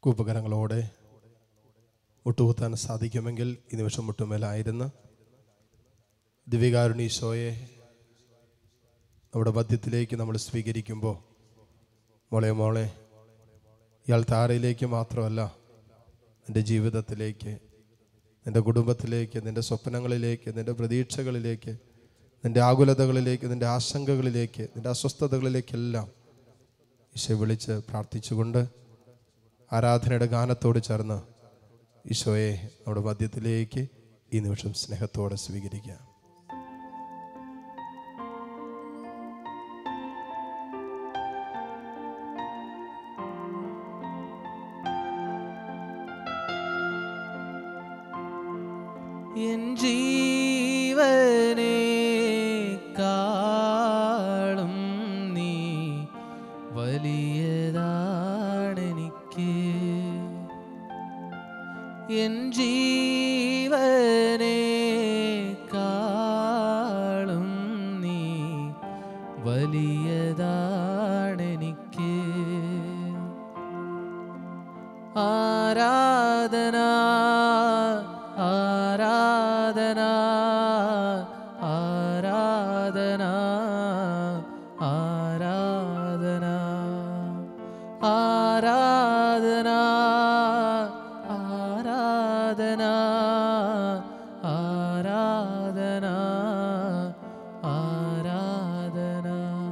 കൂപ്പകരങ്ങളോടെ മുട്ടുകുത്താൻ സാധിക്കുമെങ്കിൽ ഈ നിമിഷം മുട്ടുമേലായിരുന്നു ദിവ്യകാരുണ്യീശോയെ നമ്മുടെ മധ്യത്തിലേക്ക് നമ്മൾ സ്വീകരിക്കുമ്പോൾ മോളെ ഇയാൾ താരയിലേക്ക് മാത്രമല്ല നിൻ്റെ ജീവിതത്തിലേക്ക്, നിൻ്റെ കുടുംബത്തിലേക്ക്, നിൻ്റെ സ്വപ്നങ്ങളിലേക്ക്, നിൻ്റെ പ്രതീക്ഷകളിലേക്ക്, നിൻ്റെ ആകുലതകളിലേക്ക്, നിൻ്റെ ആശങ്കകളിലേക്ക്, നിൻ്റെ അസ്വസ്ഥതകളിലേക്കെല്ലാം ഈശോ വിളിച്ച് പ്രാർത്ഥിച്ചുകൊണ്ട് ആരാധനയുടെ ഗാനത്തോട് ചേർന്ന് ഈശോയെ നമ്മുടെ മധ്യത്തിലേക്ക് ഈ നിമിഷം സ്നേഹത്തോടെ സ്വീകരിക്കാം. എൻ ജീവനേക്കാളും നീ വലിയതാണെനിക്ക്, എൻ ജീവനേക്കാളും നീ വലിയതാണെനിക്ക്. ആരാധന ആരാധന ആരാധന ആരാധന ആരാധന ആരാധന ആരാധന ആരാധന.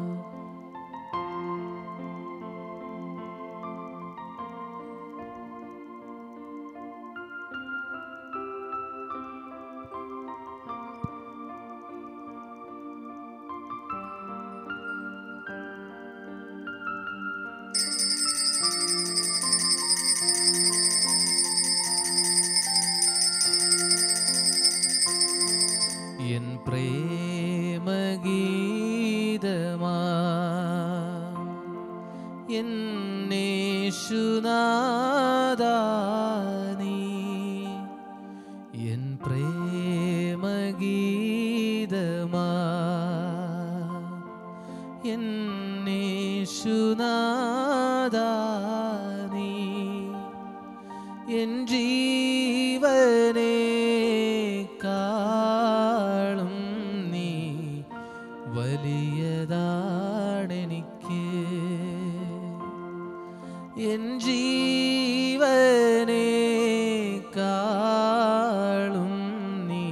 എൻ പ്രേമഗീതമാ എന്നേശുനാഥാ നീ, എൻ പ്രേമഗീതമാ എന്നേശുനാഥാ നീ, എൻ ജീവനേക്കാളും നീ വലിയതാണെനിക്ക്, എൻ ജീവനേക്കാളും നീ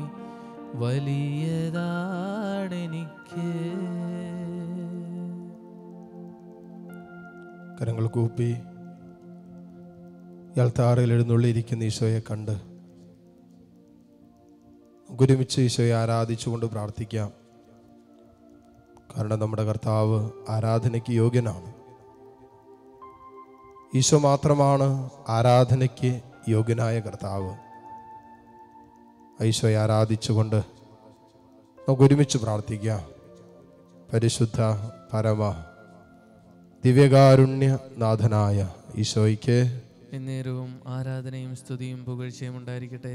വലിയതാണെനിക്ക്. കരങ്ങൾ കൂപ്പി ഇയാൾ താറയിൽ എഴുന്നള്ളിയിരിക്കുന്ന ഈശോയെ കണ്ട് ഒരുമിച്ച് ഈശോയെ ആരാധിച്ചുകൊണ്ട് പ്രാർത്ഥിക്കാം. കാരണം നമ്മുടെ കർത്താവ് ആരാധനയ്ക്ക് യോഗ്യനാണ്. ഈശോ മാത്രമാണ് ആരാധനയ്ക്ക് യോഗ്യനായ കർത്താവ്. ഈശോയെ ആരാധിച്ചുകൊണ്ട് നമുക്ക് ഒരുമിച്ച് പ്രാർത്ഥിക്കാം. പരിശുദ്ധ പരമ ദിവ്യകാരുണ്യനാഥനായ ഈശോയ്ക്ക് എന്നേരവും ആരാധനയും സ്തുതിയും പുകഴ്ചയും ഉണ്ടായിരിക്കട്ടെ.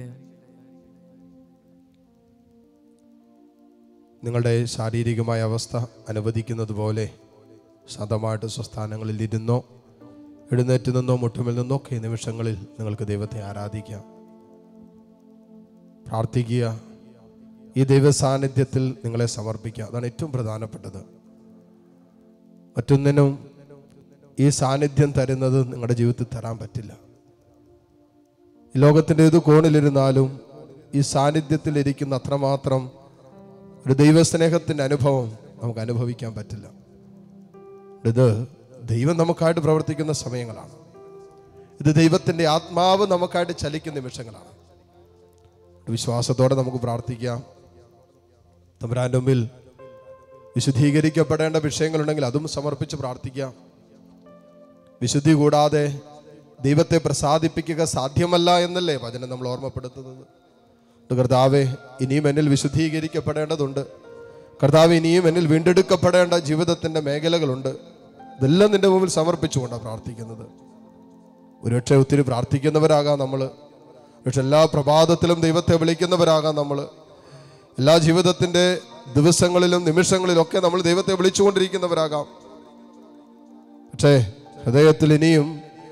നിങ്ങളുടെ ശാരീരികമായ അവസ്ഥ അനുവദിക്കുന്നത് പോലെ ശാന്തമായിട്ട് സ്വസ്ഥാനങ്ങളിൽ ഇരുന്നോ എഴുന്നേറ്റ് നിന്നോ മുട്ടുമിൽ നിന്നോ ഒക്കെ ഈ നിമിഷങ്ങളിൽ നിങ്ങൾക്ക് ദൈവത്തെ ആരാധിക്കാം, പ്രാർത്ഥിക്കുക. ഈ ദൈവ സാന്നിധ്യത്തിൽ നിങ്ങളെ സമർപ്പിക്കുക. അതാണ് ഏറ്റവും പ്രധാനപ്പെട്ടത്. മറ്റൊന്നിനും ഈ സാന്നിധ്യം തരുന്നത് നിങ്ങളുടെ ജീവിതത്തിൽ തരാൻ പറ്റില്ല. ഈ ലോകത്തിൻ്റെ ഏത് കോണിലിരുന്നാലും ഈ സാന്നിധ്യത്തിൽ ഇരിക്കുന്ന അത്രമാത്രം ഒരു ദൈവസ്നേഹത്തിൻ്റെ അനുഭവം നമുക്ക് അനുഭവിക്കാൻ പറ്റില്ല. ഇത് ദൈവം നമുക്കായിട്ട് പ്രവർത്തിക്കുന്ന സമയങ്ങളാണ്. ഇത് ദൈവത്തിൻ്റെ ആത്മാവ് നമുക്കായിട്ട് ചലിക്കുന്ന നിമിഷങ്ങളാണ്. വിശ്വാസത്തോടെ നമുക്ക് പ്രാർത്ഥിക്കാം. തമ്പുരാൻ്റെ മുമ്പിൽ വിശുദ്ധീകരിക്കപ്പെടേണ്ട വിഷയങ്ങളുണ്ടെങ്കിൽ അതും സമർപ്പിച്ച് പ്രാർത്ഥിക്കാം. വിശുദ്ധി കൂടാതെ ദൈവത്തെ പ്രസാദിപ്പിക്കുക സാധ്യമല്ല എന്നല്ലേ വചനം നമ്മൾ ഓർമ്മപ്പെടുത്തുന്നത്. കർത്താവെ, ഇനിയും എന്നിൽ വിശുദ്ധീകരിക്കപ്പെടേണ്ടതുണ്ട്. കർത്താവ്, ഇനിയും എന്നിൽ വീണ്ടെടുക്കപ്പെടേണ്ട ജീവിതത്തിൻ്റെ മേഖലകളുണ്ട്. ഇതെല്ലാം നിന്റെ മുമ്പിൽ സമർപ്പിച്ചുകൊണ്ടാണ് പ്രാർത്ഥിക്കുന്നത്. ഒരുപക്ഷെ ഒത്തിരി പ്രാർത്ഥിക്കുന്നവരാകാം നമ്മൾ, പക്ഷെ എല്ലാ പ്രഭാതത്തിലും ദൈവത്തെ വിളിക്കുന്നവരാകാം നമ്മൾ. എല്ലാ ജീവിതത്തിൻ്റെ ദിവസങ്ങളിലും നിമിഷങ്ങളിലൊക്കെ നമ്മൾ ദൈവത്തെ വിളിച്ചുകൊണ്ടിരിക്കുന്നവരാകാം. പക്ഷേ ഹൃദയത്തിൽ ഇനിയും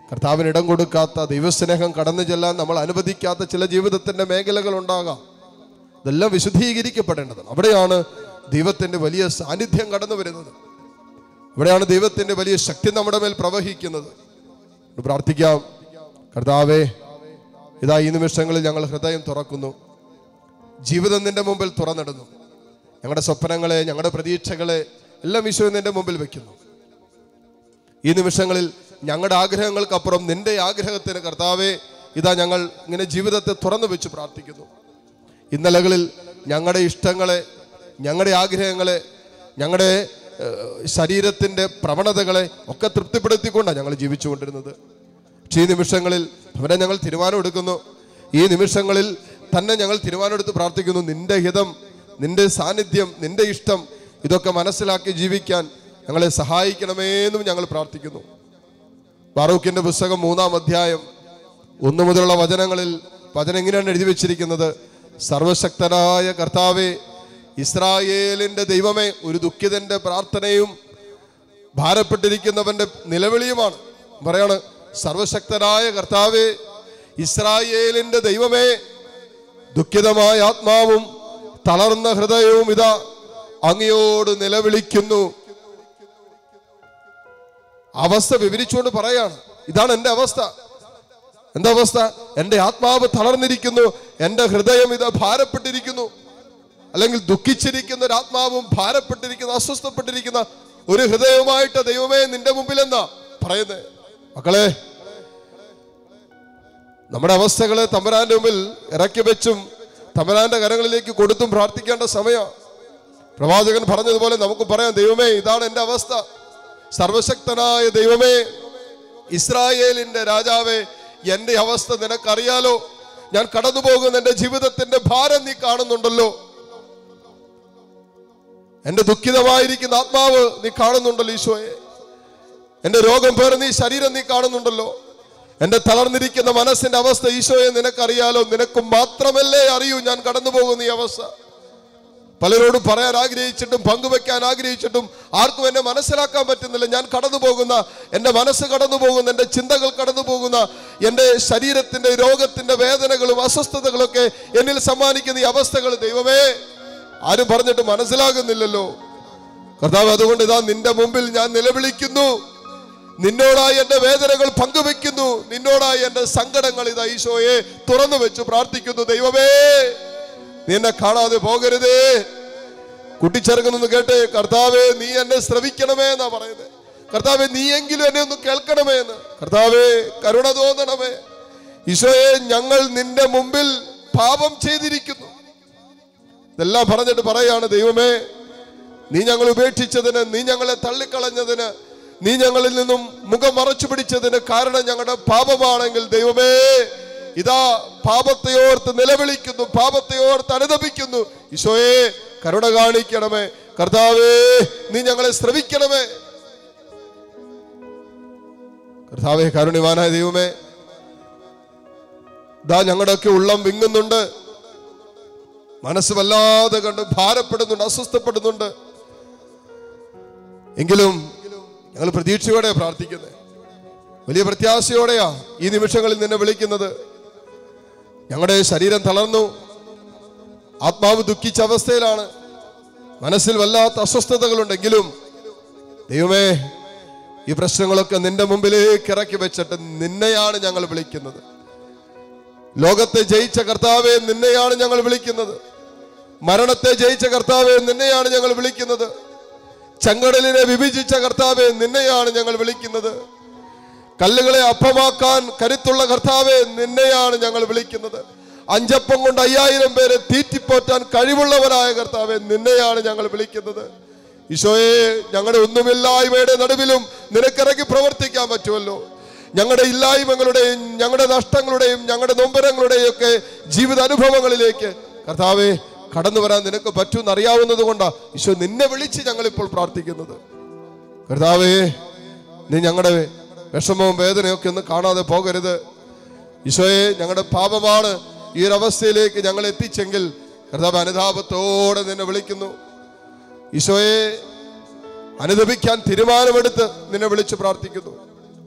കർത്താവിന് ഇടം കൊടുക്കാത്ത, ദൈവസ്നേഹം കടന്നു ചെല്ലാൻ നമ്മൾ അനുവദിക്കാത്ത ചില ജീവിതത്തിൻ്റെ മേഖലകൾ ഉണ്ടാകാം. ഇതെല്ലാം വിശുദ്ധീകരിക്കപ്പെടേണ്ടതാണ്. അവിടെയാണ് ദൈവത്തിൻ്റെ വലിയ സാന്നിധ്യം കടന്നു വരുന്നത്. അവിടെയാണ് ദൈവത്തിൻ്റെ വലിയ ശക്തി നമ്മുടെ മേൽ പ്രവഹിക്കുന്നത്. പ്രാർത്ഥിക്കാം. കർത്താവേ, ഇതാ ഈ നിമിഷങ്ങളിൽ ഞങ്ങൾ ഹൃദയം തുറക്കുന്നു. ജീവിതം നിന്റെ മുമ്പിൽ തുറന്നിടുന്നു. ഞങ്ങളുടെ സ്വപ്നങ്ങളെ, ഞങ്ങളുടെ പ്രതീക്ഷകളെ എല്ലാം ഈശോ നിന്റെ മുമ്പിൽ വെക്കുന്നു. ഈ നിമിഷങ്ങളിൽ ഞങ്ങളുടെ ആഗ്രഹങ്ങൾക്കപ്പുറം നിന്റെ ആഗ്രഹത്തിന് കർത്താവേ, ഇതാ ഞങ്ങൾ ഇങ്ങനെ ജീവിതത്തെ തുറന്നു വെച്ച് പ്രാർത്ഥിക്കുന്നു. ഇന്നലകളിൽ ഞങ്ങളുടെ ഇഷ്ടങ്ങളെ, ഞങ്ങളുടെ ആഗ്രഹങ്ങളെ, ഞങ്ങളുടെ ശരീരത്തിൻ്റെ പ്രവണതകളെ ഒക്കെ തൃപ്തിപ്പെടുത്തിക്കൊണ്ടാണ് ഞങ്ങൾ ജീവിച്ചുകൊണ്ടിരുന്നത്. പക്ഷേ ഈ നിമിഷങ്ങളിൽ അവരെ ഞങ്ങൾ തീരുമാനമെടുക്കുന്നു. ഈ നിമിഷങ്ങളിൽ തന്നെ ഞങ്ങൾ തീരുമാനമെടുത്ത് പ്രാർത്ഥിക്കുന്നു. നിന്റെ ഹിതം, നിന്റെ സാന്നിധ്യം, നിന്റെ ഇഷ്ടം ഇതൊക്കെ മനസ്സിലാക്കി ജീവിക്കാൻ ഞങ്ങളെ സഹായിക്കണമേന്നും ഞങ്ങൾ പ്രാർത്ഥിക്കുന്നു. ബാറൂക്കിന്റെ പുസ്തകം 3-ാം അധ്യായം 1 മുതലുള്ള വചനങ്ങളിൽ വചനം ഇങ്ങനെയാണ് എഴുതി വെച്ചിരിക്കുന്നത്. സർവശക്തനായ കർത്താവേ, ഇസ്രായേലിന്റെ ദൈവമേ, ഒരു ദുഃഖിതന്റെ പ്രാർത്ഥനയും ഭാരപ്പെട്ടിരിക്കുന്നവന്റെ നിലവിളിയുമാണ്. പറയാണ്, സർവശക്തനായ കർത്താവേ, ഇസ്രായേലിന്റെ ദൈവമേ, ദുഃഖിതമായ ആത്മാവും തളർന്ന ഹൃദയവും ഇതാ അങ്ങയോട് നിലവിളിക്കുന്നു. അവസ്ഥ വിവരിച്ചുകൊണ്ട് പറയാണ്, ഇതാണ് എൻ്റെ അവസ്ഥ. എന്താ അവസ്ഥ? എൻ്റെ ആത്മാവ് തളർന്നിരിക്കുന്നു, എൻ്റെ ഹൃദയം ഇതാ ഭാരപ്പെട്ടിരിക്കുന്നു. അല്ലെങ്കിൽ ദുഃഖിച്ചിരിക്കുന്ന ഒരു ആത്മാവും ഭാരപ്പെട്ടിരിക്കുന്ന, അസ്വസ്ഥപ്പെട്ടിരിക്കുന്ന ഒരു ഹൃദയവുമായിട്ട് ദൈവമേ നിന്റെ മുമ്പിൽ എന്താ പറയുന്നത്? മക്കളെ, നമ്മുടെ അവസ്ഥകളെ തമ്പുരാന്റെ മുമ്പിൽ ഇറക്കി വെച്ചും തമ്പുരാന്റെ കരങ്ങളിലേക്ക് കൊടുത്തും പ്രാർത്ഥിക്കേണ്ട സമയം. പ്രവാചകൻ പറഞ്ഞതുപോലെ നമുക്ക് പറയാം, ദൈവമേ, ഇതാണ് എൻ്റെ അവസ്ഥ. സർവശക്തനായ ദൈവമേ, ഇസ്രായേലിന്റെ രാജാവേ, എൻ്റെ അവസ്ഥ നിനക്കറിയാലോ. ഞാൻ കടന്നു പോകുന്ന എൻ്റെ ജീവിതത്തിന്റെ ഭാരം നീ കാണുന്നുണ്ടല്ലോ. എൻ്റെ ദുഃഖിതമായിരിക്കുന്ന ആത്മാവ് നീ കാണുന്നുണ്ടല്ലോ ഈശോയെ. എൻ്റെ രോഗം പേർന്ന ഈ ശരീരം നീ കാണുന്നുണ്ടല്ലോ. എൻ്റെ തളർന്നിരിക്കുന്ന മനസ്സിന്റെ അവസ്ഥ ഈശോയെ നിനക്കറിയാലോ. നിനക്ക് മാത്രമല്ലേ അറിയൂ ഞാൻ കടന്നു പോകുന്ന ഈ അവസ്ഥ. പലരോടും പറയാൻ ആഗ്രഹിച്ചിട്ടും പങ്കുവെക്കാൻ ആഗ്രഹിച്ചിട്ടും ആർക്കും എന്നെ മനസ്സിലാക്കാൻ പറ്റുന്നില്ല. ഞാൻ കടന്നു പോകുന്ന, എൻ്റെ മനസ്സ് കടന്നു പോകുന്ന, എൻ്റെ ചിന്തകൾ കടന്നു പോകുന്ന, എൻ്റെ ശരീരത്തിന്റെ രോഗത്തിന്റെ വേദനകളും അസ്വസ്ഥതകളൊക്കെ എന്നിൽ സമ്മാനിക്കുന്ന ഈ അവസ്ഥകൾ ദൈവമേ ആരും പറഞ്ഞിട്ട് മനസ്സിലാകുന്നില്ലല്ലോ. കർത്താവ്, അതുകൊണ്ട് ഇതാ നിന്റെ മുമ്പിൽ ഞാൻ നിലവിളിക്കുന്നു. നിന്നോടായി എൻ്റെ വേദനകൾ പങ്കുവെക്കുന്നു. നിന്നോടായി എൻ്റെ സങ്കടങ്ങൾ ഇതാ ഈശോയെ തുറന്നു വെച്ച് പ്രാർത്ഥിക്കുന്നു. ദൈവമേ, നീ എന്നെ കാണാതെ പോകരുതേ. കുട്ടിച്ചെറുക്കനൊന്ന് കേട്ടെ, കർത്താവേ നീ എന്നെ ശ്രവിക്കണമേ എന്നാ പറയുന്നത്. കർത്താവേ നീയെങ്കിലും എന്നെ ഒന്ന് കേൾക്കണമേ എന്ന്. കർത്താവേ കരുണ തോന്നണമേ. ഈശോയെ, ഞങ്ങൾ നിന്റെ മുമ്പിൽ പാപം ചെയ്തിരിക്കുന്നു. ഇതെല്ലാം പറഞ്ഞിട്ട് പറയാണ്, ദൈവമേ, നീ ഞങ്ങൾ ഉപേക്ഷിച്ചതിന്, നീ ഞങ്ങളെ തള്ളിക്കളഞ്ഞതിന്, നീ ഞങ്ങളിൽ നിന്നും മുഖം മറച്ചു പിടിച്ചതിന് കാരണം ഞങ്ങളുടെ പാപമാണെങ്കിൽ ദൈവമേ, ഇതാ പാപത്തെ ഓർത്ത് നിലവിളിക്കുന്നു, പാപത്തെ ഓർത്ത് അനുതപിക്കുന്നു. ഈശോയെ കരുണ കാണിക്കണമേ. കർത്താവേ നീ ഞങ്ങളെ ശ്രവിക്കണമേ. കർത്താവേ കാരുണ്യവാനായ ദൈവമേ, ഇതാ ഞങ്ങളുടെയൊക്കെ ഉള്ളം വിങ്ങുന്നുണ്ട്, മനസ്സ് വല്ലാതെ കണ്ട് ഭാരപ്പെടുന്നുണ്ട്, അസ്വസ്ഥപ്പെടുന്നുണ്ട്. എങ്കിലും ഞങ്ങൾ പ്രതീക്ഷയോടെ പ്രാർത്ഥിക്കുന്നത്, വലിയ പ്രത്യാശയോടെയാ ഈ നിമിഷങ്ങളിൽ നിന്നെ വിളിക്കുന്നത്. ഞങ്ങളുടെ ശരീരം തളർന്നു, ആത്മാവ് ദുഃഖിച്ച അവസ്ഥയിലാണ്, മനസ്സിൽ വല്ലാത്ത അസ്വസ്ഥതകളുണ്ടെങ്കിലും ദൈവമേ, ഈ പ്രശ്നങ്ങളൊക്കെ നിന്റെ മുമ്പിലേക്ക് ഇറക്കി വെച്ചിട്ട് നിന്നെയാണ് ഞങ്ങൾ വിളിക്കുന്നത്. ലോകത്തെ ജയിച്ച കർത്താവെ നിന്നെയാണ് ഞങ്ങൾ വിളിക്കുന്നത്. മരണത്തെ ജയിച്ച കർത്താവെ നിന്നെയാണ് ഞങ്ങൾ വിളിക്കുന്നത്. ചെങ്കടലിനെ വിഭജിച്ച കർത്താവെ നിന്നെയാണ് ഞങ്ങൾ വിളിക്കുന്നത്. കല്ലുകളെ അപ്പമാക്കാൻ കരുത്തുള്ള കർത്താവെ നിന്നെയാണ് ഞങ്ങൾ വിളിക്കുന്നത്. 5 അപ്പം കൊണ്ട് 5000 പേരെ തീറ്റിപ്പോറ്റാൻ കഴിവുള്ളവരായ കർത്താവെ നിന്നെയാണ് ഞങ്ങൾ വിളിക്കുന്നത്. ഈശോയെ, ഞങ്ങളുടെ ഒന്നുമില്ലായ്മയുടെ നടുവിലും നിനക്കിറങ്ങി പ്രവർത്തിക്കാൻ പറ്റുമല്ലോ. ഞങ്ങളുടെ ഇല്ലായ്മകളുടെയും ഞങ്ങളുടെ നഷ്ടങ്ങളുടെയും ഞങ്ങളുടെ നൊമ്പരങ്ങളുടെയും ഒക്കെ ജീവിത അനുഭവങ്ങളിലേക്ക് കർത്താവെ കടന്നു വരാൻ നിനക്ക് പറ്റുമെന്ന് അറിയാവുന്നത് കൊണ്ടാണ് ഈശോ നിന്നെ വിളിച്ച് ഞങ്ങളിപ്പോൾ പ്രാർത്ഥിക്കുന്നത്. കർത്താവേ, നീ ഞങ്ങളുടെ വിഷമവും വേദനയൊക്കെ ഒന്ന് കാണാതെ പോകരുത്. ഈശോയെ, ഞങ്ങളുടെ പാപമാണ് ഈ ഒരവസ്ഥയിലേക്ക് ഞങ്ങൾ എത്തിച്ചെങ്കിൽ കർത്താവ് അനുതാപത്തോടെ നിന്നെ വിളിക്കുന്നു. ഈശോയെ, അനുദപിക്കാൻ തീരുമാനമെടുത്ത് നിന്നെ വിളിച്ച് പ്രാർത്ഥിക്കുന്നു.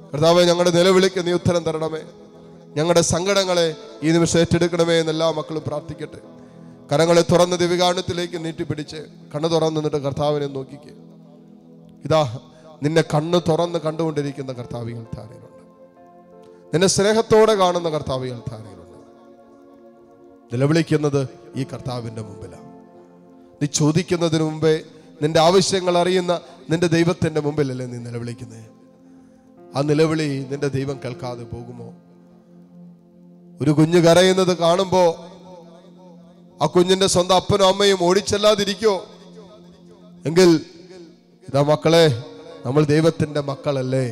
കർത്താവേ, ഞങ്ങളുടെ നിലവിളിക്ക് നീ ഉത്തരം തരണമേ. ഞങ്ങളുടെ സങ്കടങ്ങളെ ഈ നിമിഷം ഏറ്റെടുക്കണമേ എന്ന് എല്ലാ മക്കളും പ്രാർത്ഥിക്കട്ടെ. കരങ്ങളെ തുറന്ന് ദിവികാരണത്തിലേക്ക് നീട്ടിപ്പിടിച്ച് കണ്ണ് തുറന്ന് നിന്നിട്ട് കർത്താവിനെ നോക്കിക്കേ. ഇതാ നിന്നെ കണ്ണ് തുറന്ന് കണ്ടുകൊണ്ടിരിക്കുന്ന കർത്താവികൾ ധാരയിലുണ്ട്. നിന്നെ സ്നേഹത്തോടെ കാണുന്ന കർത്താവികൾ ധാരയിലുണ്ട്. നിലവിളിക്കുന്നത് ഈ കർത്താവിൻ്റെ മുമ്പിലാണ്. നീ ചോദിക്കുന്നതിന് മുമ്പേ നിന്റെ ആവശ്യങ്ങൾ അറിയുന്ന നിന്റെ ദൈവത്തിൻ്റെ മുമ്പിലല്ലേ നീ നിലവിളിക്കുന്നേ? ആ നിലവിളി നിന്റെ ദൈവം കേൾക്കാതെ പോകുമോ? ഒരു കുഞ്ഞ് കരയുന്നത് കാണുമ്പോ ആ കുഞ്ഞിന്റെ സ്വന്തം അപ്പനും അമ്മയും ഓടിച്ചെല്ലാതിരിക്കോ? എങ്കിൽ ഇതാ മക്കളെ, നമ്മൾ ദൈവത്തിന്റെ മക്കളല്ലേ?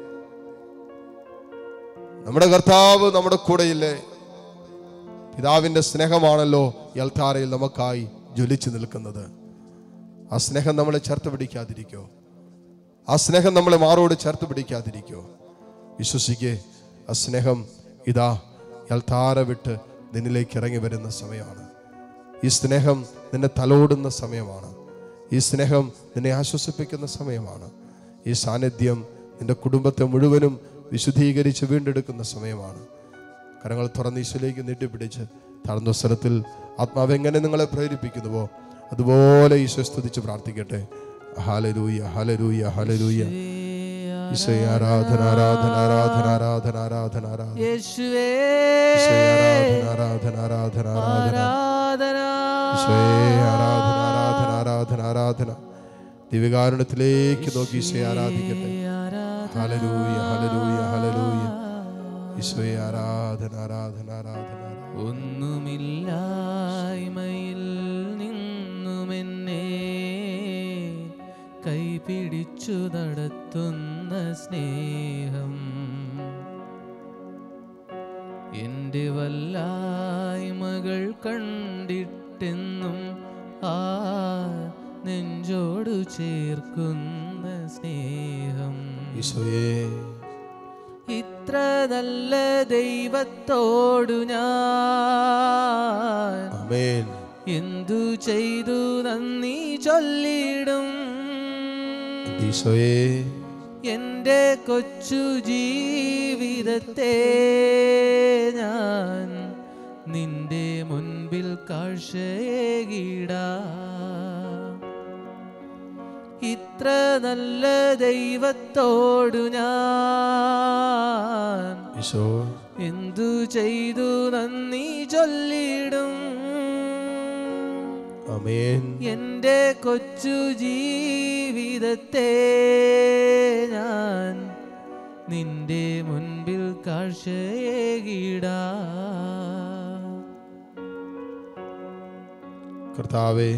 നമ്മുടെ കർത്താവ് നമ്മുടെ കൂടെയില്ലേ? പിതാവിന്റെ സ്നേഹമാണല്ലോ ഈ അൾത്താരയിൽ നമുക്കായി ജ്വലിച്ചു നിൽക്കുന്നത്. ആ സ്നേഹം നമ്മളെ ചേർത്ത് പിടിക്കാതിരിക്കോ? ആ സ്നേഹം നമ്മളെ മാറോട് ചേർത്ത് പിടിക്കാതിരിക്കോ? വിശ്വസിക്കേ, ആ സ്നേഹം ഇതാ അൾത്താര വിട്ട് നിന്നിലേക്ക് ഇറങ്ങി വരുന്ന സമയമാണ്. ഈ സ്നേഹം നിന്നെ തലോടുന്ന സമയമാണ്. ഈ സ്നേഹം നിന്നെ ആശ്വസിപ്പിക്കുന്ന സമയമാണ്. ഈ സാന്നിധ്യം നിന്റെ കുടുംബത്തെ മുഴുവനും വിശുദ്ധീകരിച്ച് വീണ്ടെടുക്കുന്ന സമയമാണ്. കരങ്ങൾ തുറന്ന് ഈശോയിലേക്ക് നീട്ടിപ്പിടിച്ച് താഴ്ന്ന സ്ഥലത്തിൽ ആത്മാവ് എങ്ങനെ നിങ്ങളെ പ്രേരിപ്പിക്കുന്നുവോ അതുപോലെ ഈശോ സ്തുതിച്ച് പ്രാർത്ഥിക്കട്ടെ. ഹല്ലേലൂയ, ഹല്ലേലൂയ, ഹല്ലേലൂയ. ഈശോയെ ആരാധന, ആരാധന, ആരാധന, ആരാധന, ആരാധന, ആരാധന. യേശുവേ ആരാധന, ആരാധന, ആരാധന, ആരാധന. ഈശോയെ ആരാധന, ആരാധന, ആരാധന, ആരാധന. ദിവ്യകാരുണ്യത്തിലേക്ക് നോക്കി ഈശോയെ ആരാധിക്കട്ടെ. ഹല്ലേലൂയ, ഹല്ലേലൂയ, ഹല്ലേലൂയ. ഈശോയെ ആരാധന, ആരാധന, ആരാധന. ഒന്നുമില്ലായ്മയിൽ നിന്നുമെന്നെ കൈപിടിച്ചു നടത്തുന്ന സ്നേഹം, എൻ്റെ വല്ലായ്മകൾ കണ്ടിട്ടെന്നും ആ നെഞ്ചോടു ചേർക്കുന്ന സ്നേഹം. ഈശോയേ, ഇത്ര നല്ല ദൈവത്തോടു ഞാൻ ആമേൻ എന്തു ചെയ്തു നന്ദി ചൊല്ലിടും. ഈശോയേ, എൻ്റെ കൊച്ചു ജീവിതത്തെ ഞാൻ നിന്റെ മുൻപിൽ കാഴ്ചയേകിടാം. ഇത്ര നല്ല ദൈവത്തോടു ഞാൻ ഈശോ എന്തു ചെയ്തു നന്ദി ചൊല്ലിടും. ആമേൻ. എൻ്റെ കൊച്ചു ജീവിതത്തെ ഞാൻ നിന്റെ മുൻപിൽ കാഴ്ചയേകിടാം. കർത്താവേ,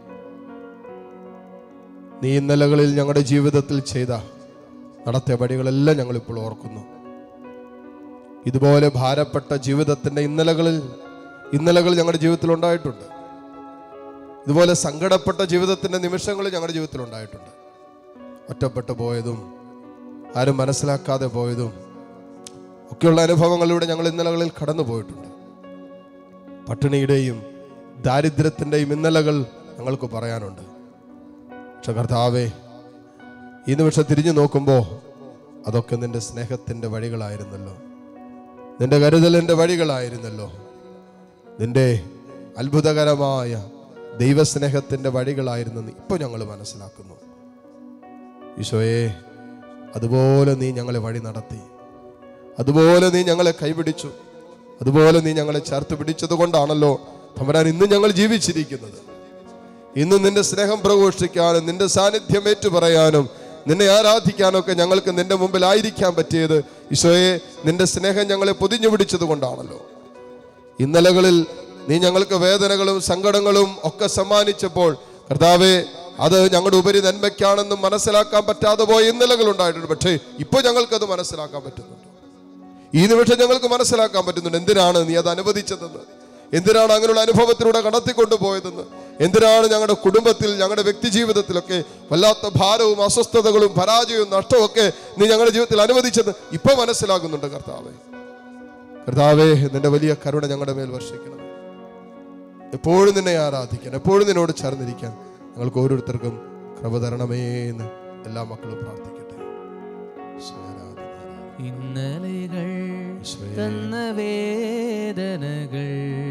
നീ ഇന്നലകളിൽ ഞങ്ങളുടെ ജീവിതത്തിൽ ചെയ്ത നടത്തിയ പടികളെല്ലാം ഞങ്ങളിപ്പോൾ ഓർക്കുന്നു. ഇതുപോലെ ഭാരപ്പെട്ട ജീവിതത്തിൻ്റെ ഇന്നലകൾ ഞങ്ങളുടെ ജീവിതത്തിൽ ഉണ്ടായിട്ടുണ്ട്. ഇതുപോലെ സങ്കടപ്പെട്ട ജീവിതത്തിൻ്റെ നിമിഷങ്ങൾ ഞങ്ങളുടെ ജീവിതത്തിൽ ഉണ്ടായിട്ടുണ്ട്. ഒറ്റപ്പെട്ടു പോയതും ആരും മനസ്സിലാക്കാതെ പോയതും ഒക്കെയുള്ള അനുഭവങ്ങളിലൂടെ ഞങ്ങൾ ഇന്നലകളിൽ കടന്നു പോയിട്ടുണ്ട്. പട്ടിണിയുടെയും ദാരിദ്ര്യത്തിൻ്റെയും ഇന്നലകൾ ഞങ്ങൾക്ക് പറയാനുണ്ട്. പക്ഷെ കർത്താവേ, ഈ നിമിഷം തിരിഞ്ഞു നോക്കുമ്പോൾ അതൊക്കെ നിന്റെ സ്നേഹത്തിൻ്റെ വഴികളായിരുന്നല്ലോ, നിന്റെ കരുതലിൻ്റെ വഴികളായിരുന്നല്ലോ, നിന്റെ അത്ഭുതകരമായ ദൈവസ്നേഹത്തിൻ്റെ വഴികളായിരുന്നെന്ന് ഇപ്പോൾ ഞങ്ങൾ മനസ്സിലാക്കുന്നു. ഈശോയെ, അതുപോലെ നീ ഞങ്ങളെ വഴി നടത്തി, അതുപോലെ നീ ഞങ്ങളെ കൈപിടിച്ചു, അതുപോലെ നീ ഞങ്ങളെ ചേർത്ത് പിടിച്ചത് കൊണ്ടാണല്ലോ തമ്പുരാൻ ഇന്ന് ഞങ്ങൾ ജീവിച്ചിരിക്കുന്നത്. ഇന്ന് നിന്റെ സ്നേഹം പ്രഘോഷിക്കാനും നിന്റെ സാന്നിധ്യം ഏറ്റുപറയാനും നിന്നെ ആരാധിക്കാനൊക്കെ ഞങ്ങൾക്ക് നിന്റെ മുമ്പിലായിരിക്കാൻ പറ്റിയത് ഈശോയെ നിന്റെ സ്നേഹം ഞങ്ങളെ പൊതിഞ്ഞു പിടിച്ചത് കൊണ്ടാണല്ലോ. ഇന്നലകളിൽ നീ ഞങ്ങൾക്ക് വേദനകളും സങ്കടങ്ങളും ഒക്കെ സമ്മാനിച്ചപ്പോൾ കർത്താവേ, അത് ഞങ്ങളുടെ ഉപരി നന്മയ്ക്കാണെന്നും മനസ്സിലാക്കാൻ പറ്റാതെ പോയ ഇന്നലകൾ ഉണ്ടായിട്ടുണ്ട്. പക്ഷേ ഇപ്പോൾ ഞങ്ങൾക്കത് മനസ്സിലാക്കാൻ പറ്റുന്നുണ്ട്. ഈ നിമിഷം ഞങ്ങൾക്ക് മനസ്സിലാക്കാൻ പറ്റുന്നുണ്ട് എന്തിനാണ് നീ അത് അനുവദിച്ചതെന്ന്, എന്തിനാണ് അങ്ങനെയുള്ള അനുഭവത്തിലൂടെ കടത്തിക്കൊണ്ടുപോയതെന്ന്, എന്തിനാണ് ഞങ്ങളുടെ കുടുംബത്തിൽ ഞങ്ങളുടെ വ്യക്തി ജീവിതത്തിലൊക്കെ വല്ലാത്ത ഭാരവും അസ്വസ്ഥതകളും പരാജയവും നഷ്ടവും ഒക്കെ നീ ഞങ്ങളുടെ ജീവിതത്തിൽ അനുവദിച്ചത് ഇപ്പൊ മനസ്സിലാകുന്നുണ്ട്. കർത്താവേ, നിന്റെ വലിയ കരുണ ഞങ്ങളുടെ മേൽ വർഷിക്കണം. എപ്പോഴും നിന്നെ ആരാധിക്കാൻ, എപ്പോഴും നിന്നോട് ചേർന്നിരിക്കാൻ ഞങ്ങൾക്ക് ഓരോരുത്തർക്കും കൃപ തരണമേ എന്ന് എല്ലാ മക്കളും പ്രാർത്ഥിക്കട്ടെ. ഇന്നലെകൾ തന്ന വേദനകൾ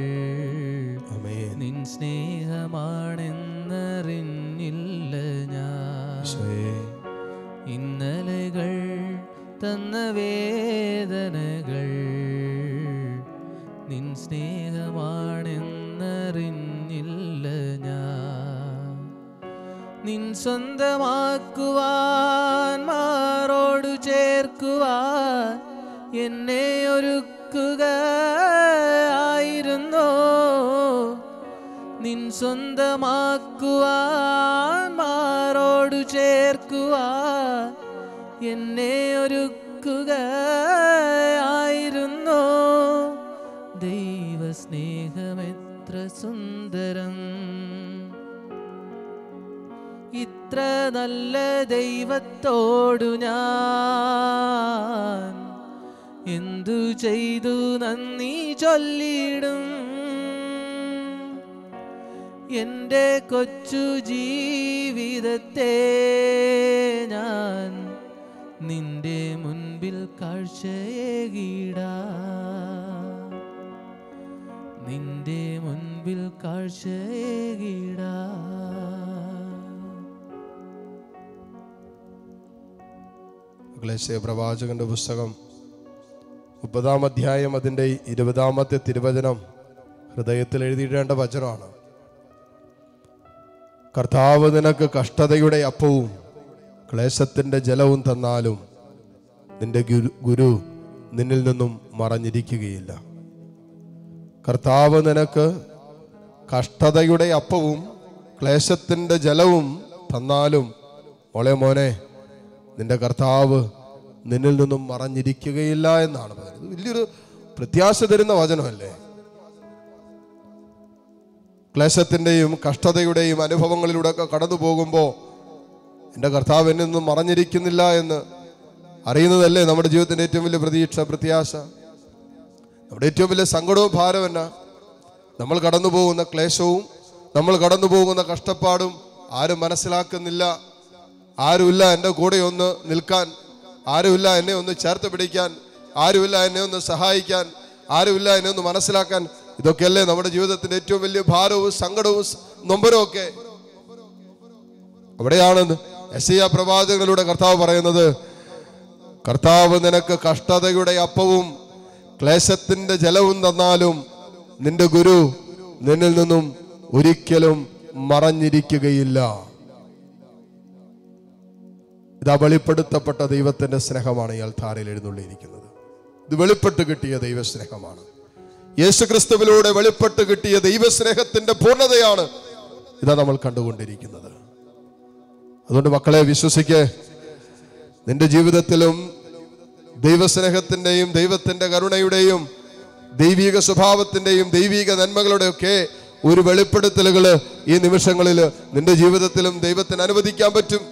നിൻ സ്നേഹമാണെന്നറിഞ്ഞില്ല ഞാൻ. ഇന്നലെകൾ തന്ന വേദനകൾ നിൻ സ്നേഹമാണെന്നറിഞ്ഞില്ല ഞാൻ. നിൻ സ്വന്തമാക്കുവാൻ മാറോടു ചേർക്കുവാൻ എന്നെ ഒരുക്കുകയായിരുന്നോ. നിൻ സ്വന്തമാക്കുവാൻ മാറോടു ചേർക്കുവാൻ എന്നെ ഒരുക്കുകയായിരുന്നോ. ദൈവസ്നേഹമെത്ര സുന്ദരം, ഇത്ര നല്ല ദൈവത്തോടു ഞാൻ എന്തു ചെയ്തു നന്ദി ചൊല്ലിടും. എൻ്റെ കൊച്ചു ജീവിതത്തെ ഞാൻ നിന്റെ മുൻപിൽ കാഴ്ചയേകിടാം, നിന്റെ മുൻപിൽ കാഴ്ചയേകിടാം. യെശയ്യാ പ്രവാചകന്റെ പുസ്തകം 30-ാം അധ്യായം അതിൻ്റെ 20-ാമത്തെ തിരുവചനം ഹൃദയത്തിൽ എഴുതിയിടേണ്ട വചനമാണ്. കർത്താവ് നിനക്ക് കഷ്ടതയുടെ അപ്പവും ക്ലേശത്തിന്റെ ജലവും തന്നാലും നിന്റെ ഗുരു നിന്നിൽ നിന്നും മറഞ്ഞിരിക്കുകയില്ല. കർത്താവ് നിനക്ക് കഷ്ടതയുടെ അപ്പവും ക്ലേശത്തിന്റെ ജലവും തന്നാലും മോനെ നിന്റെ കർത്താവ് നിന്നിൽ നിന്നും മറഞ്ഞിരിക്കുകയില്ല എന്നാണ് പറയുന്നത്. വലിയൊരു പ്രത്യാശ തരുന്ന വചനമല്ലേ. ക്ലേശത്തിൻ്റെയും കഷ്ടതയുടെയും അനുഭവങ്ങളിലൂടെയൊക്കെ കടന്നു പോകുമ്പോൾ എൻ്റെ കർത്താവ് എന്നിൽ നിന്നും മറഞ്ഞിരിക്കുന്നില്ല എന്ന് അറിയുന്നതല്ലേ നമ്മുടെ ജീവിതത്തിൻ്റെ ഏറ്റവും വലിയ പ്രത്യാശ. നമ്മുടെ ഏറ്റവും വലിയ സങ്കടവും ഭാരം എന്നാ? നമ്മൾ കടന്നു പോകുന്ന ക്ലേശവും നമ്മൾ കടന്നു പോകുന്ന കഷ്ടപ്പാടും ആരും മനസ്സിലാക്കുന്നില്ല. ആരുമില്ല എൻ്റെ കൂടെ ഒന്ന് നിൽക്കാൻ, ആരുമില്ല എന്നെ ഒന്ന് ചേർത്ത് പിടിക്കാൻ, ആരുമില്ല എന്നെ ഒന്ന് സഹായിക്കാൻ, ആരുമില്ല എന്നെ ഒന്ന് മനസ്സിലാക്കാൻ. ഇതൊക്കെയല്ലേ നമ്മുടെ ജീവിതത്തിന്റെ ഏറ്റവും വലിയ ഭാരവും സങ്കടവും നൊമ്പരവും ഒക്കെ. അവിടെയാണ് യെശയ്യാ പ്രവാചകനിലൂടെ കർത്താവ് പറയുന്നത്, കർത്താവ് നിനക്ക് കഷ്ടതയുടെ അപ്പവും ക്ലേശത്തിന്റെ ജലവും തന്നാലും നിന്റെ ഗുരു നിന്നിൽ നിന്നും ഒരിക്കലും മറഞ്ഞിരിക്കുകയില്ല. ഇതാ വെളിപ്പെടുത്തപ്പെട്ട ദൈവത്തിന്റെ സ്നേഹമാണ് ഈ അൽത്താരയിൽ എഴുന്നള്ളിയിരിക്കുന്നത്. ഇത് വെളിപ്പെട്ട് കിട്ടിയ ദൈവസ്നേഹമാണ്. യേശുക്രിസ്തുവിലൂടെ വെളിപ്പെട്ട് കിട്ടിയ ദൈവസ്നേഹത്തിന്റെ പൂർണ്ണതയാണ് ഇതാ നമ്മൾ കണ്ടുകൊണ്ടിരിക്കുന്നത്. അതുകൊണ്ട് മക്കളെ വിശ്വസിക്ക്, നിന്റെ ജീവിതത്തിലും ദൈവസ്നേഹത്തിന്റെയും ദൈവത്തിന്റെ കരുണയുടെയും ദൈവിക സ്വഭാവത്തിന്റെയും ദൈവിക നന്മകളുടെയൊക്കെ ഒരു വെളിപ്പെടുത്തലുകൾ ഈ നിമിഷങ്ങളിൽ നിന്റെ ജീവിതത്തിലും ദൈവത്തിന് അനുവദിക്കാൻ പറ്റും.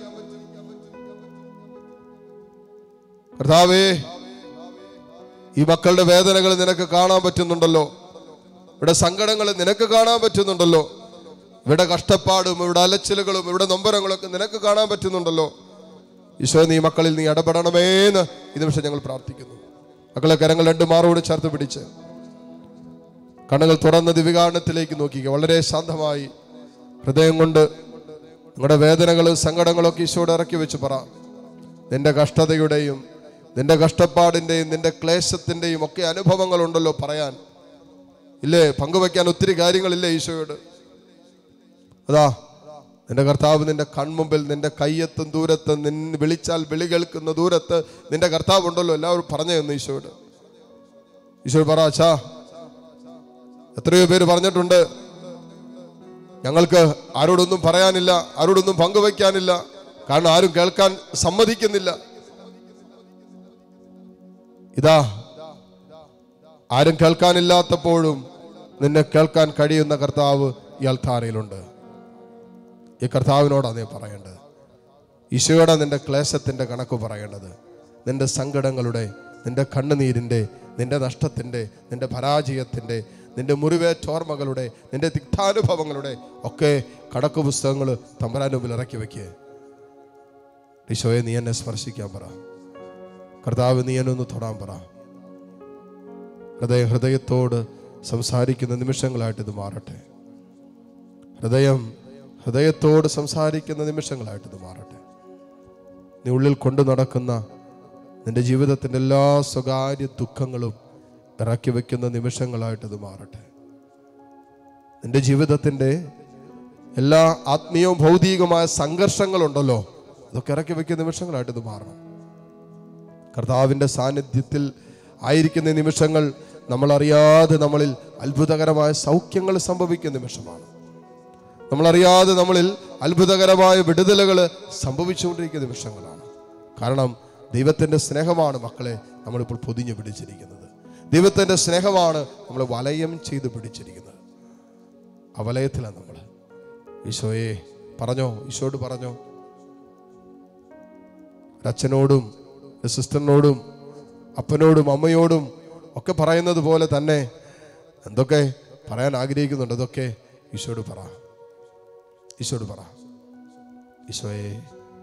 കർത്താവേ, ഈ മക്കളുടെ വേദനകൾ നിനക്ക് കാണാൻ പറ്റുന്നുണ്ടല്ലോ, ഇവിടെ സങ്കടങ്ങൾ നിനക്ക് കാണാൻ പറ്റുന്നുണ്ടല്ലോ, ഇവിടെ കഷ്ടപ്പാടും ഇവിടെ അലച്ചിലുകളും ഇവിടെ നൊമ്പരങ്ങളൊക്കെ നിനക്ക് കാണാൻ പറ്റുന്നുണ്ടല്ലോ. ഈശോ, നീ മക്കളിൽ നീ ഇടപെടണമേന്ന് ഈ നിമിഷം ഞങ്ങൾ പ്രാർത്ഥിക്കുന്നു. മക്കളെ കരങ്ങൾ രണ്ട് മാറോട് ചേർത്ത് പിടിച്ച് കണ്ണുകൾ തുറന്ന് ദിവികാരണത്തിലേക്ക് നോക്കിക്കുക. വളരെ ശാന്തമായി ഹൃദയം കൊണ്ട് നിങ്ങളുടെ വേദനകളും സങ്കടങ്ങളൊക്കെ ഈശോയോട് ഇറക്കി വെച്ച് പറ. നിന്റെ കഷ്ടതയുടെയും നിന്റെ കഷ്ടപ്പാടിൻ്റെയും നിന്റെ ക്ലേശത്തിൻ്റെയും ഒക്കെ അനുഭവങ്ങളുണ്ടല്ലോ പറയാൻ, ഇല്ലേ? പങ്കുവയ്ക്കാൻ ഒത്തിരി കാര്യങ്ങളില്ലേ ഈശോയോട്? അതാ നിന്റെ കർത്താവ് നിന്റെ കൺമുമ്പിൽ, നിന്റെ കയ്യെത്തും ദൂരത്ത്, നിന്നെ വിളിച്ചാൽ വിളി കേൾക്കുന്ന ദൂരത്ത് നിന്റെ കർത്താവ് ഉണ്ടല്ലോ. എല്ലാവരും പറഞ്ഞു തന്നു ഈശോയോട്. ഈശോ പറ, അച്ഛാ, എത്രയോ പേര് പറഞ്ഞിട്ടുണ്ട്, ഞങ്ങൾക്ക് ആരോടൊന്നും പറയാനില്ല, ആരോടൊന്നും പങ്കുവയ്ക്കാനില്ല, കാരണം ആരും കേൾക്കാൻ സമ്മതിക്കുന്നില്ല. ഇതാ, ആരും കേൾക്കാനില്ലാത്തപ്പോഴും നിന്നെ കേൾക്കാൻ കഴിയുന്ന കർത്താവ് ഈ അൽത്താരയിലുണ്ട്. ഈ കർത്താവിനോടാണ് നീ പറയേണ്ടത്. ഈശോയോടെ നിന്റെ ക്ലേശത്തിന്റെ കണക്ക് പറയേണ്ടത്. നിന്റെ സങ്കടങ്ങളുടെ, നിന്റെ കണ്ണുനീരിന്റെ, നിന്റെ നഷ്ടത്തിന്റെ, നിന്റെ പരാജയത്തിന്റെ, നിന്റെ മുറിവേറ്റോർമ്മകളുടെ, നിന്റെ തിക്താനുഭവങ്ങളുടെ ഒക്കെ കണക്ക് പുസ്തകങ്ങൾ തമ്പുരാന്റെ മുമ്പിൽ ഇറക്കി വെക്കുക. ഈശോയെ, നീ എന്നെ സ്പർശിക്കാൻ പറ. കർത്താവ് നീ എന്നൊന്ന് തൊടാൻ പറ. ഹൃദയത്തോട് സംസാരിക്കുന്ന നിമിഷങ്ങളായിട്ട് ഇത് മാറട്ടെ. ഹൃദയത്തോട് സംസാരിക്കുന്ന നിമിഷങ്ങളായിട്ട് ഇത് മാറട്ടെ. നീ ഉള്ളിൽ കൊണ്ടു നടക്കുന്ന നിന്റെ ജീവിതത്തിൻ്റെ എല്ലാ സ്വകാര്യ ദുഃഖങ്ങളും ഇറക്കി വെക്കുന്ന നിമിഷങ്ങളായിട്ട് ഇത് മാറട്ടെ. നിന്റെ ജീവിതത്തിൻ്റെ എല്ലാ ആത്മീയവും ഭൗതികമായ സംഘർഷങ്ങളുണ്ടല്ലോ, അതൊക്കെ ഇറക്കി വെക്കുന്ന നിമിഷങ്ങളായിട്ട് ഇത് മാറണം. കർത്താവിൻ്റെ സാന്നിധ്യത്തിൽ ആയിരിക്കുന്ന നിമിഷങ്ങൾ നമ്മളറിയാതെ നമ്മളിൽ അത്ഭുതകരമായ സൗഖ്യങ്ങൾ സംഭവിക്കുന്ന നിമിഷമാണ്. നമ്മളറിയാതെ നമ്മളിൽ അത്ഭുതകരമായ വിടുതലുകൾ സംഭവിച്ചുകൊണ്ടിരിക്കുന്ന നിമിഷങ്ങളാണ്. കാരണം ദൈവത്തിൻ്റെ സ്നേഹമാണ് മക്കളെ നമ്മളിപ്പോൾ പൊതിഞ്ഞു പിടിച്ചിരിക്കുന്നത്. ദൈവത്തിൻ്റെ സ്നേഹമാണ് നമ്മളെ വലയം ചെയ്ത് പിടിച്ചിരിക്കുന്നത്. ആ വലയത്തിലാണ് നമ്മൾ. ഈശോയെ പറഞ്ഞോ, ഈശോയോട് പറഞ്ഞോ. ഒരച്ഛനോടും സിസ്റ്ററിനോടും അപ്പനോടും അമ്മയോടും ഒക്കെ പറയുന്നത് പോലെ തന്നെ എന്തൊക്കെ പറയാൻ ആഗ്രഹിക്കുന്നുണ്ട് അതൊക്കെ ഈശോയോട് പറ. ഈശോയോട് പറ, ഈശോയെ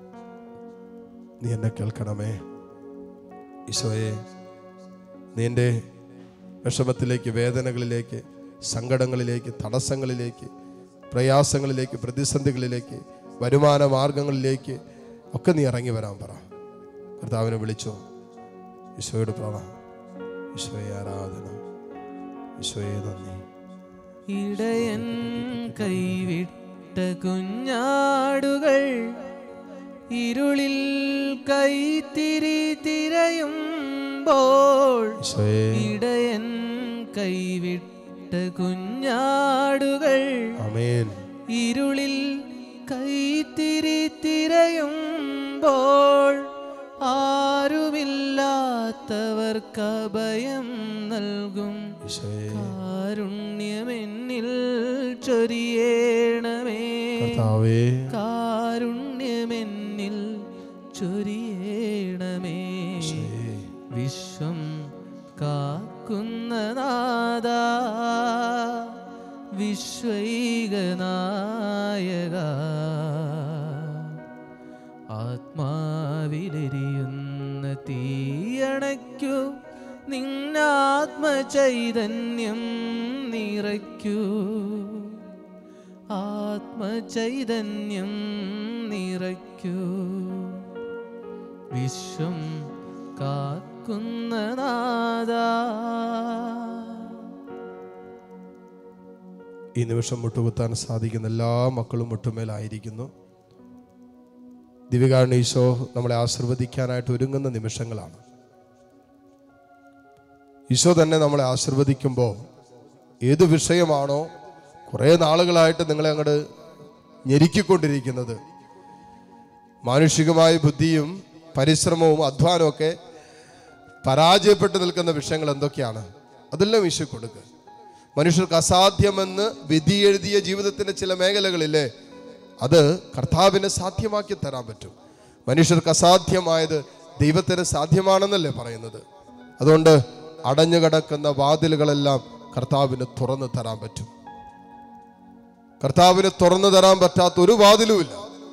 നീ എന്നെ കേൾക്കണമേ. ഈശോയെ നീ എൻ്റെ വിഷമത്തിലേക്ക്, വേദനകളിലേക്ക്, സങ്കടങ്ങളിലേക്ക്, തടസ്സങ്ങളിലേക്ക്, പ്രയാസങ്ങളിലേക്ക്, പ്രതിസന്ധികളിലേക്ക്, വരുമാന മാർഗങ്ങളിലേക്ക് ഒക്കെ നീ ഇറങ്ങി വരാൻ പറ. കർത്താവിനെ വിളിച്ചോ. ഈശോയോട് പറ. ഈശോയെ ആരാധന, ഈശോയെ നന്ദി. ഇടയൻ കൈവിട്ട കുഞ്ഞാടുകൾ ഇരുളിൽ കൈത്തിരി തിരയുമ്പോൾ, ഇടയൻ കൈവിട്ട കുഞ്ഞാടുകൾ ഇരുളിൽ കൈത്തിരി തിരയുമ്പോൾ, ആരുമില്ലാത്തവർക്ക് അഭയം നൽകും കാരുണ്യമെന്നിൽ ചൊരിയേണമേ. കാരുണ്യമെന്നിൽ ചൊരിയേണമേ. വിശ്വം കാക്കുന്ന നാഥാ, വിശ്വൈകനായക, ആത്മാവിലെരിയുന്ന തീയണയ്ക്കൂ, നിന്നാത്മചൈതന്യം നിറയ്ക്കൂ, ആത്മചൈതന്യം നിറയ്ക്കൂ. വിശ്വം കാക്കുന്ന നാഥാ. ഈ നിമിഷം മുട്ടുകുത്താൻ സാധിക്കുന്ന എല്ലാ മക്കളും മുട്ടുമേലായിരിക്കുന്നു. ദിവ്യകാരുണ്യ ഈശോ നമ്മളെ ആശീർവദിക്കാനായിട്ട് ഒരുങ്ങുന്ന നിമിഷങ്ങളാണ്. ഈശോ തന്നെ നമ്മളെ ആശീർവദിക്കുമ്പോൾ ഏത് വിഷയമാണോ കുറേ നാളുകളായിട്ട് നിങ്ങളെ അങ്ങോട്ട് ഞെരുക്കിക്കൊണ്ടിരിക്കുന്നത്, മാനുഷികമായ ബുദ്ധിയും പരിശ്രമവും അധ്വാനവും ഒക്കെ പരാജയപ്പെട്ട് നിൽക്കുന്ന വിഷയങ്ങൾ എന്തൊക്കെയാണ്, അതെല്ലാം ഈശോ കൊടുക്കുക. മനുഷ്യർക്ക് അസാധ്യമെന്ന് വിധി എഴുതിയ ജീവിതത്തിൻ്റെ ചില മേഖലകളില്ലേ, അത് കർത്താവിനെ സാധ്യമാക്കി തരാൻ പറ്റും. മനുഷ്യർക്ക് അസാധ്യമായത് ദൈവത്തിന് സാധ്യമാണെന്നല്ലേ പറയുന്നത്. അതുകൊണ്ട് അടഞ്ഞു കിടക്കുന്ന വാതിലുകളെല്ലാം കർത്താവിന് തുറന്നു തരാൻ പറ്റും. കർത്താവിന് തുറന്നു തരാൻ പറ്റാത്ത ഒരു വാതിലുമില്ല.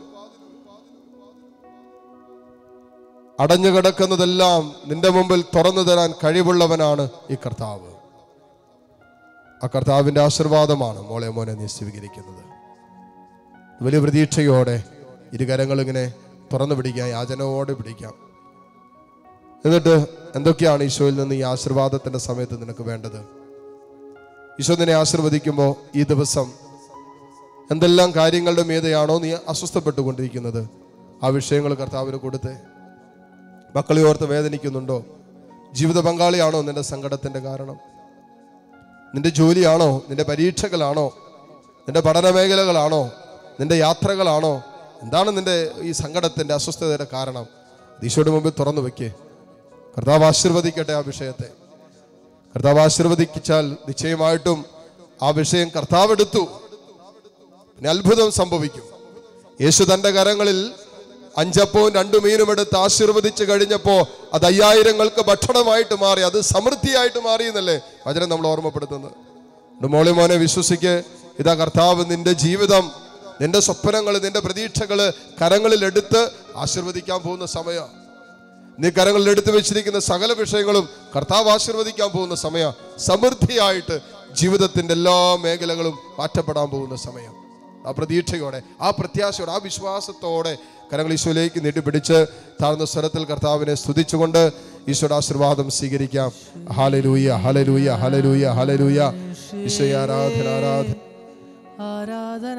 അടഞ്ഞു കിടക്കുന്നതെല്ലാം നിന്റെ മുമ്പിൽ തുറന്നു തരാൻ കഴിവുള്ളവനാണ് ഈ കർത്താവ്. ആ കർത്താവിൻ്റെ ആശീർവാദമാണ് മോളെ മോനെ നീ സ്വീകരിക്കുന്നത്. വലിയ പ്രതീക്ഷയോടെ ഇരുകരങ്ങളിങ്ങനെ തുറന്നു പിടിക്കാം, യാചനയോടെ പിടിക്കാം. എന്നിട്ട് എന്തൊക്കെയാണ് ഈശോയിൽ നിന്ന് ഈ ആശീർവാദത്തിൻ്റെ സമയത്ത് നിനക്ക് വേണ്ടത്? ഈശോ നിന്നെ ആശീർവദിക്കുമ്പോൾ ഈ ദിവസം എന്തെല്ലാം കാര്യങ്ങളുടെ മീതെയാണോ നീ അസ്വസ്ഥപ്പെട്ടുകൊണ്ടിരിക്കുന്നത്, ആ വിഷയങ്ങൾ കർത്താവിന് കൊടുത്തേ. മക്കളെ ഓർത്ത് വേദനിക്കുന്നുണ്ടോ? ജീവിത പങ്കാളിയാണോ നിന്റെ സങ്കടത്തിൻ്റെ കാരണം? നിന്റെ ജോലിയാണോ? നിന്റെ പരീക്ഷകളാണോ? നിന്റെ പഠന മേഖലകളാണോ? നിന്റെ യാത്രകളാണോ? എന്താണ് നിന്റെ ഈ സങ്കടത്തിൻ്റെ അസ്വസ്ഥതയുടെ കാരണം? ഈശോയുടെ മുമ്പിൽ തുറന്നു വെക്കേ. കർത്താവ് ആശീർവദിക്കട്ടെ ആ വിഷയത്തെ. കർത്താവ് ആശീർവദിച്ചാൽ നിശ്ചയമായിട്ടും ആ വിഷയം കർത്താവ് എടുത്തു, പിന്നെ അത്ഭുതം സംഭവിക്കും. യേശു തൻ്റെ കരങ്ങളിൽ 5 അപ്പവും 2 മീനും എടുത്ത് ആശീർവദിച്ച് കഴിഞ്ഞപ്പോൾ അത് 5000ങ്ങൾക്ക് ഭക്ഷണമായിട്ട് മാറി, അത് സമൃദ്ധിയായിട്ട് മാറി എന്നല്ലേ വചനം നമ്മൾ ഓർമ്മപ്പെടുത്തുന്നത്. മോളി മോനെ വിശ്വസിക്ക്, ഇതാ കർത്താവ് നിന്റെ ജീവിതം, നിന്റെ സ്വപ്നങ്ങൾ, നിന്റെ പ്രതീക്ഷകൾ കരങ്ങളിൽ എടുത്ത് ആശീർവദിക്കാൻ പോകുന്ന സമയം. നീ കരങ്ങളിൽ എടുത്തു വെച്ചിരിക്കുന്ന സകല വിഷയങ്ങളും കർത്താവ് ആശീർവദിക്കാൻ പോകുന്ന സമയം. സമൃദ്ധിയായിട്ട് ജീവിതത്തിന്റെ എല്ലാ മേഖലകളും മാറ്റപ്പെടാൻ പോകുന്ന സമയം. ആ പ്രതീക്ഷയോടെ, ആ പ്രത്യാശയോടെ, ആ വിശ്വാസത്തോടെ കരങ്ങൾ ഈശോയിലേക്ക് നീട്ടിപ്പിടിച്ച് താഴ്ന്ന സ്വരത്തിൽ കർത്താവിനെ സ്തുതിച്ചുകൊണ്ട് ഈശോയുടെ ആശീർവാദം സ്വീകരിക്കാം. ഹല്ലേലൂയ, ഹല്ലേലൂയ, ഹല്ലേലൂയ, ഹല്ലേലൂയ. ഈശോയെ ആരാധന, ആരാധന, ആരാധന.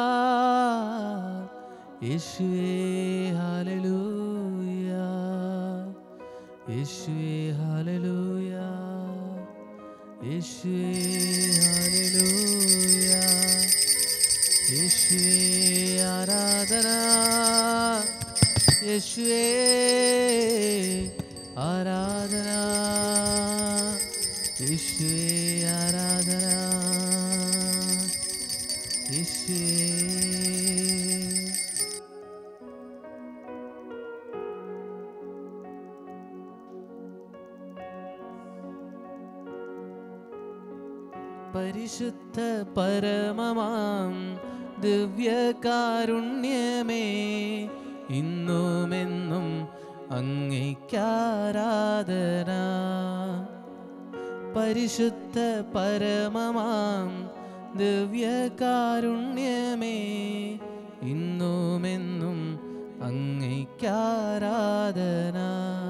യേശുവേ ഹല്ലേലൂയ, യേശുവേ ഹല്ലേലൂയ, യേശുവേ ഹല്ലേലൂയ, യേശുവേ ആരാധന, യേശുവേ ആരാധന, യേശുവേ ആരാധന, യേശുവേ. പരിശുദ്ധ പരമമാം ദിവ്യകാരുണ്യമേ, ഇന്നുമെന്നും അങ്ങേയ്ക്കാരാധന. പരിശുദ്ധ പരമമാം ദിവ്യകാരുണ്യമേ, ഇന്നുമെന്നും അങ്ങേയ്ക്കാരാധന.